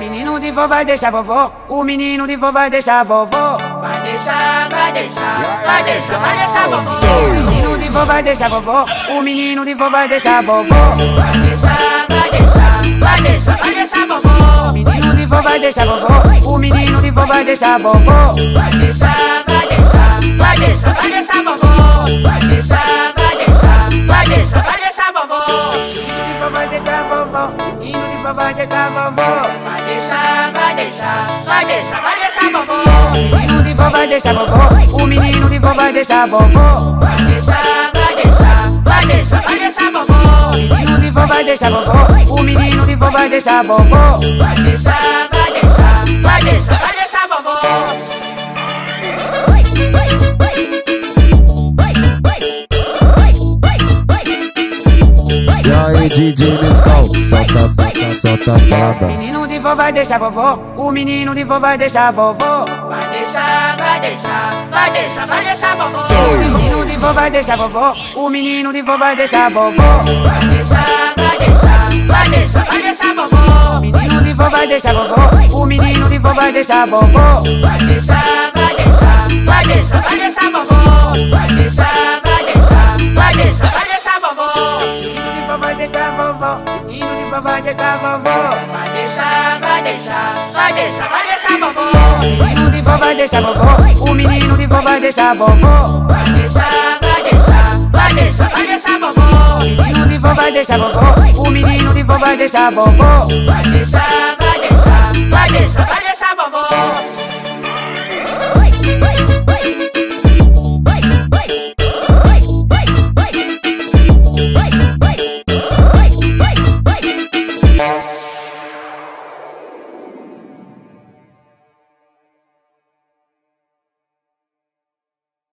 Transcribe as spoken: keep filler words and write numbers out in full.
menino de vó vai deixar vovó, o menino de vó vai deixar vovó. Vai deixar, vai deixar, vai deixar, vai deixar vovó. O menino de vó vai deixar vovó, o menino de vó vai deixar vovó. Vai deixar, vai deixar, vai deixar, vai deixar vovó. O menino de vó vai deixar vovó, o menino de vó vai deixar vovó. Vai deixar, vai deixar, vai deixar, vai deixar vovó. Vai deixar, vai deixar, vai deixar, vai deixar vovó. Vai deixar vovó, menino de vó vai deixar vovó. Vai deixar, vai deixar, vai deixar, vai deixar vovó. O menino de vó vai deixar vovó, o menino de vó vai deixar vovó. Vai deixar, vai deixar, vai deixar, vai deixar vovó. O menino de vó vai deixar vovó, o menino de vó vai deixar vovó. Vai deixar, vai deixar, vai deixar, vai deixar vovó. E aí, D J Nescau, solta, solta, solta a banda. Menino de vó vai deixar vovó, o menino de vó vai deixar vovó. Vai deixar, vai deixar, vai deixar, vai deixar vovó. O menino de vó vai deixar vovó, o menino de vó vai deixar vovó. Vai deixar, vai deixar, vai deixar, vai deixar vovó. O menino de vó vai deixar vovó, o menino de vó vai deixar vovó. Vai deixar, vai deixar, vai deixar, vai deixar vovó. Vai deixar, vai deixar, vai deixar, vai deixar vovó. Vai deixar vovó, menino de vó vai deixar vovó. Vai deixar, vai deixar, vai deixar, vai deixar vovó. O menino de vó vai deixar vovó, o menino de vó vai deixar vovó. Vai deixar, vai deixar, vai deixar, vai deixar vovó. O menino de vó vai deixar vovó, o menino de vó vai deixar vovó. Vai deixar,